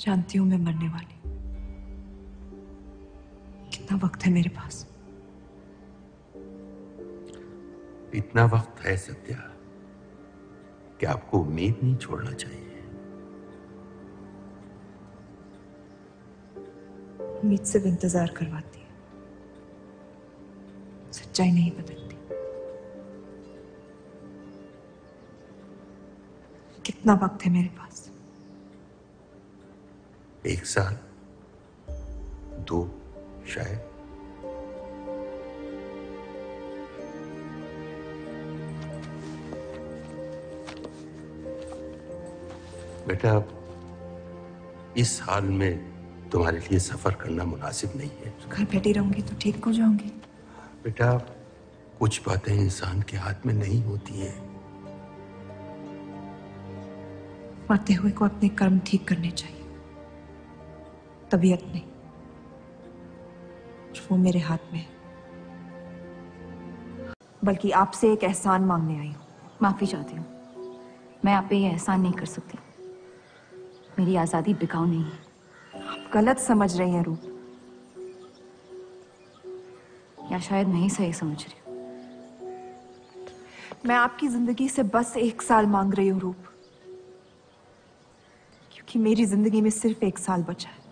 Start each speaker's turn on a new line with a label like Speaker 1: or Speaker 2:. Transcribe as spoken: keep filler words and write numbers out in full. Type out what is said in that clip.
Speaker 1: जानती हूं मैं मरने वाली। कितना वक्त है मेरे पास?
Speaker 2: इतना वक्त है सत्या कि आपको उम्मीद नहीं छोड़ना चाहिए।
Speaker 1: उम्मीद सिर्फ इंतजार करवाती है, सच्चाई नहीं बदलती। कितना वक्त है मेरे पास?
Speaker 2: एक साल, दो, शायद। बेटा, इस हाल में तुम्हारे लिए सफर करना मुनासिब नहीं है।
Speaker 1: घर बैठी रहूंगी तो ठीक हो जाऊंगी।
Speaker 2: बेटा, कुछ बातें इंसान के हाथ में नहीं होती हैं।
Speaker 1: मरते हुए को अपने कर्म ठीक करने चाहिए, तबीयत नहीं। वो मेरे हाथ में है। बल्कि आपसे एक एहसान मांगने आई हूं।
Speaker 3: माफी चाहती हूँ, मैं आप पे ये एहसान नहीं कर सकती। मेरी आजादी बिकाऊ नहीं है।
Speaker 1: आप गलत समझ रही हैं रूप।
Speaker 3: या शायद मैं ही सही समझ रही हूँ।
Speaker 1: मैं आपकी जिंदगी से बस एक साल मांग रही हूँ रूप, क्योंकि मेरी जिंदगी में सिर्फ एक साल बचा है।